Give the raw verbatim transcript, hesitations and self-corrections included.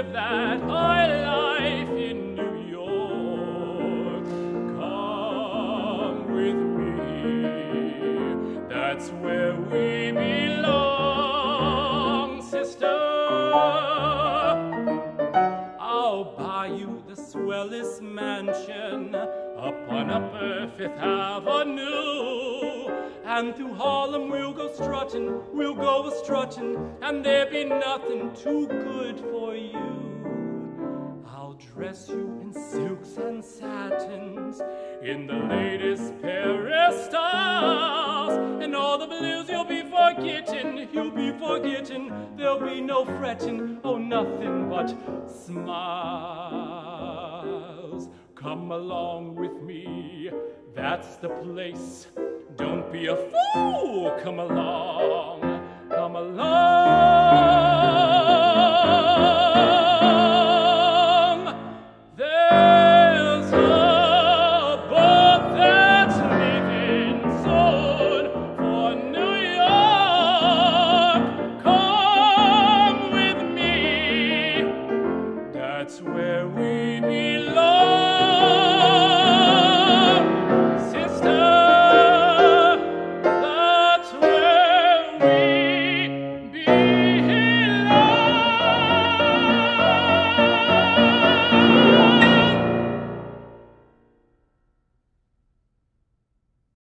live that high life in New York. Come with me, that's where we belong, sister. I'll buy you the swellest mansion up on Upper Fifth Avenue, and through Harlem we'll go strutting, we'll go a-strutting, and there be nothing too good for you. I'll dress you in silks and satins, in the latest Paris styles, and all the blues you'll be forgetting, you'll be forgetting, there'll be no fretting, oh nothing but smiles. Come along with me, that's the place. Don't be a fool, come along, come along. There's a boat that's leaving soon for New York. Come with me, that's where we belong.